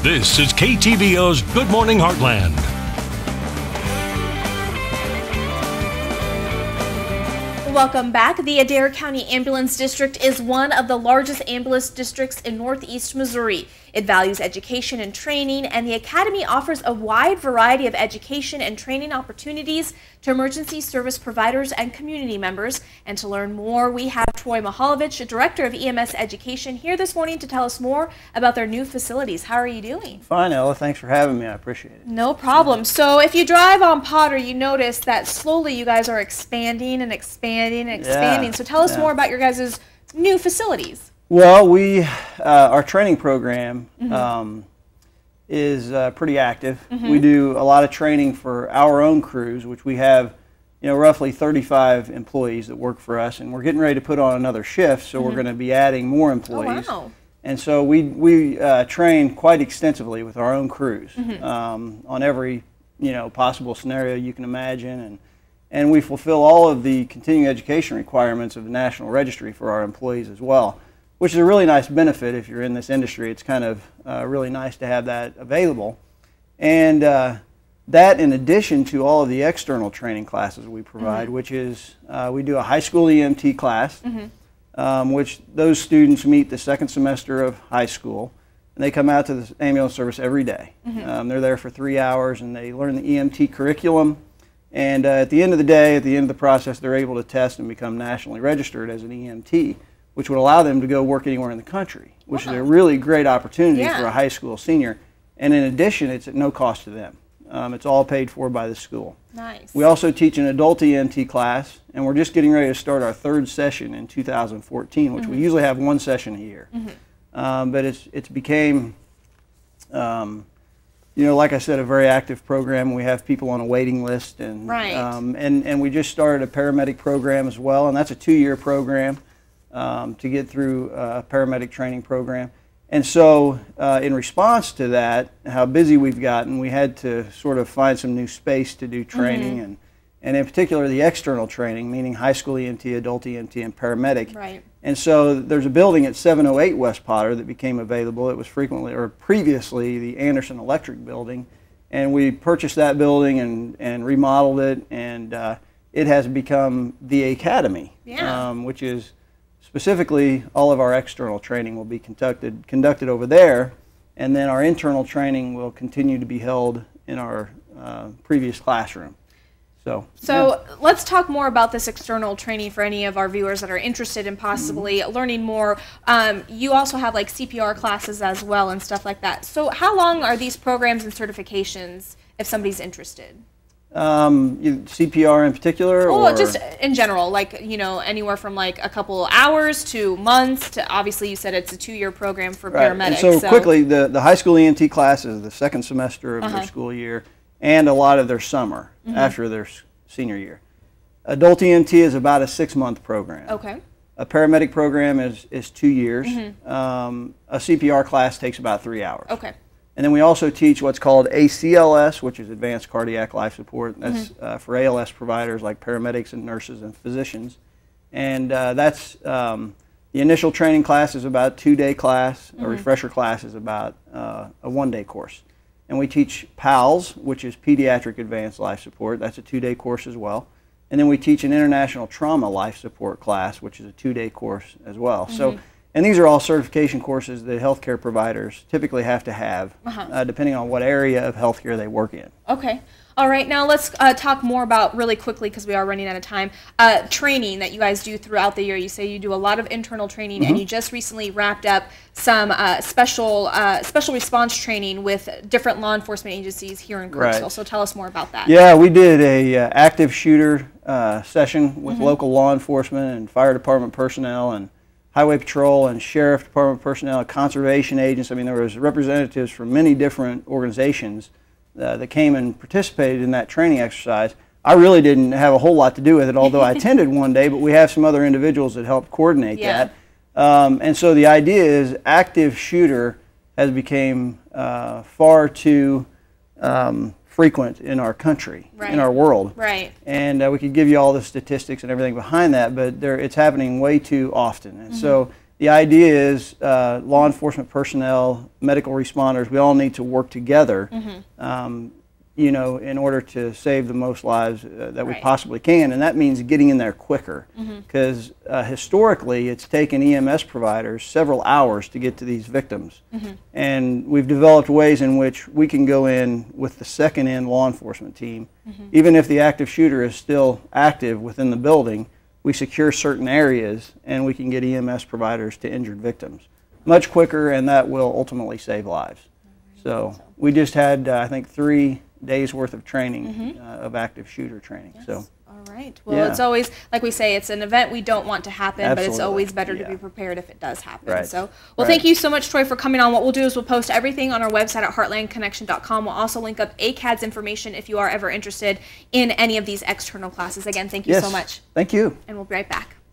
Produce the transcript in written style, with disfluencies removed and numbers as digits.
This is KTVO's Good Morning Heartland. Welcome back. The Adair County Ambulance District is one of the largest ambulance districts in northeast Missouri. It values education and training, and the Academy offers a wide variety of education and training opportunities to emergency service providers and community members. And to learn more, we have Troy Mihalovich, Director of EMS Education, here this morning to tell us more about their new facilities. How are you doing? Fine, Ella. Thanks for having me. I appreciate it. No problem. So if you drive on Potter, you notice that slowly you guys are expanding and expanding and expanding. So tell us more about your guys' new facilities. Well, our training program is pretty active. We do a lot of training for our own crews, which we have, roughly 35 employees that work for us, and we're getting ready to put on another shift, so we're going to be adding more employees. Oh, wow. And so we train quite extensively with our own crews on every possible scenario you can imagine, and we fulfill all of the continuing education requirements of the National Registry for our employees as well, which is a really nice benefit if you're in this industry. It's kind of really nice to have that available. And that, in addition to all of the external training classes we provide, which is we do a high school EMT class, which those students meet the second semester of high school, and they come out to the ambulance service every day. They're there for 3 hours, and they learn the EMT curriculum. And at the end of the day, at the end of the process, they're able to test and become nationally registered as an EMT, which would allow them to go work anywhere in the country, which is a really great opportunity for a high school senior. And in addition, it's at no cost to them. It's all paid for by the school. Nice. We also teach an adult EMT class, and we're just getting ready to start our third session in 2014, which we usually have one session a year. But it's became, like I said, a very active program. We have people on a waiting list, and and we just started a paramedic program as well, and that's a 2-year program. To get through a paramedic training program. And so in response to that, how busy we've gotten, we had to sort of find some new space to do training, and in particular the external training, meaning high school EMT, adult EMT, and paramedic. And so there's a building at 708 West Potter that became available. It was previously the Anderson Electric building, and we purchased that building and remodeled it, and it has become the Academy, which is specifically, all of our external training will be conducted over there, and then our internal training will continue to be held in our previous classroom. So let's talk more about this external training for any of our viewers that are interested in possibly learning more. You also have like CPR classes as well and stuff like that. So how long are these programs and certifications if somebody's interested? CPR in particular? Well, just in general, like, anywhere from like a couple hours to months to, obviously you said it's a 2-year program for paramedics. And so quickly, the high school EMT class is the second semester of their school year and a lot of their summer after their senior year. Adult EMT is about a 6-month program. Okay. A paramedic program is 2 years. A CPR class takes about 3 hours. Okay. And then we also teach what's called ACLS, which is Advanced Cardiac Life Support. That's for ALS providers like paramedics and nurses and physicians. And that's the initial training class is about a 2-day class. A refresher class is about a 1-day course. And we teach PALS, which is Pediatric Advanced Life Support. That's a 2-day course as well. And then we teach an International Trauma Life Support class, which is a 2-day course as well. And these are all certification courses that healthcare providers typically have to have, depending on what area of healthcare they work in. Okay. All right. Now let's talk more about, really quickly, because we are running out of time, training that you guys do throughout the year. You say you do a lot of internal training, and you just recently wrapped up some special response training with different law enforcement agencies here in Kirksville. So tell us more about that. Yeah, we did a active shooter session with local law enforcement and fire department personnel and highway patrol and sheriff department personnel and conservation agents. I mean, there was representatives from many different organizations that came and participated in that training exercise. I really didn't have a whole lot to do with it, although I attended one day, but we have some other individuals that helped coordinate that. And so the idea is active shooter has become far too frequent in our country, in our world. And we could give you all the statistics and everything behind that, but it's happening way too often. And so the the idea is law enforcement personnel, medical responders, we all need to work together, you know, in order to save the most lives that we possibly can, and that means getting in there quicker, because historically it's taken EMS providers several hours to get to these victims, and we've developed ways in which we can go in with the second-in law enforcement team, even if the active shooter is still active within the building. We secure certain areas and we can get EMS providers to injured victims much quicker, and that will ultimately save lives. So we just had, I think, 3 days worth of training, of active shooter training. So. All right. Well, it's always, like we say, it's an event we don't want to happen, but it's always better to be prepared if it does happen. So, well, thank you so much, Troy, for coming on. What we'll do is we'll post everything on our website at heartlandconnection.com. We'll also link up ACAD's information if you are ever interested in any of these external classes. Again, thank you so much. Thank you. And we'll be right back.